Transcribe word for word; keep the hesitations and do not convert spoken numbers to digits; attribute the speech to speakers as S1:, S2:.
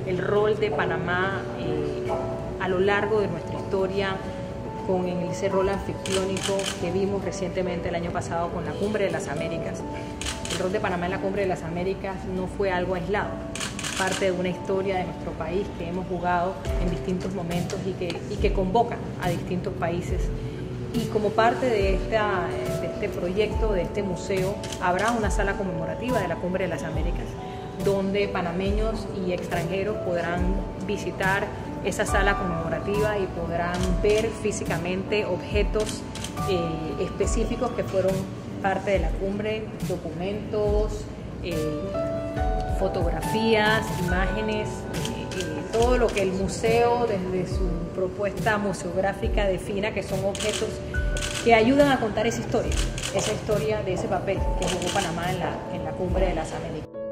S1: el rol de Panamá eh, a lo largo de nuestra historia, con ese rol anfictiónico que vimos recientemente el año pasado con la Cumbre de las Américas. El rol de Panamá en la Cumbre de las Américas no fue algo aislado, parte de una historia de nuestro país que hemos jugado en distintos momentos y que, y que convoca a distintos países. Y como parte de, esta, de este proyecto, de este museo, habrá una sala conmemorativa de la Cumbre de las Américas, donde panameños y extranjeros podrán visitar esa sala conmemorativa y podrán ver físicamente objetos eh, específicos que fueron parte de la cumbre, documentos, eh, fotografías, imágenes, eh, eh, todo lo que el museo desde su propuesta museográfica defina que son objetos que ayudan a contar esa historia, esa historia de ese papel que jugó Panamá en la, en la Cumbre de las Américas.